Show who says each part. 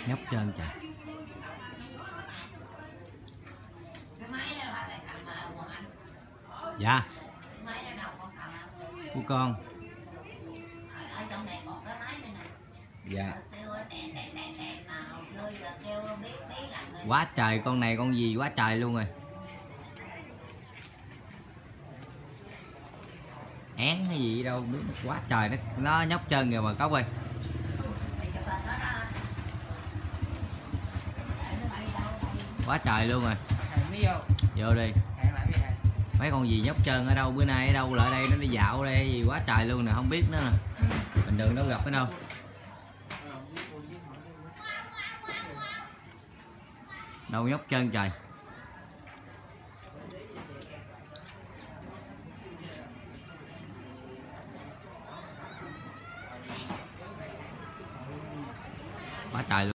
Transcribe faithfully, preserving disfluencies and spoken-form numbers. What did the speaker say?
Speaker 1: Nhóc trơn trời. Dạ. Của con. Dạ. Quá trời, con này con gì quá trời luôn rồi. Én hay gì đâu biết, quá trời, nó nó nhóc trơn kìa mà Cốc ơi. Quá trời luôn rồi. Vô đi. Mấy con gì nhóc trơn ở đâu, bữa nay ở đâu lại đây, nó đi dạo đây gì quá trời luôn nè, không biết nữa nè. Bình thường đâu gặp ở đâu. Đâu nhóc trơn trời. Quá trời luôn.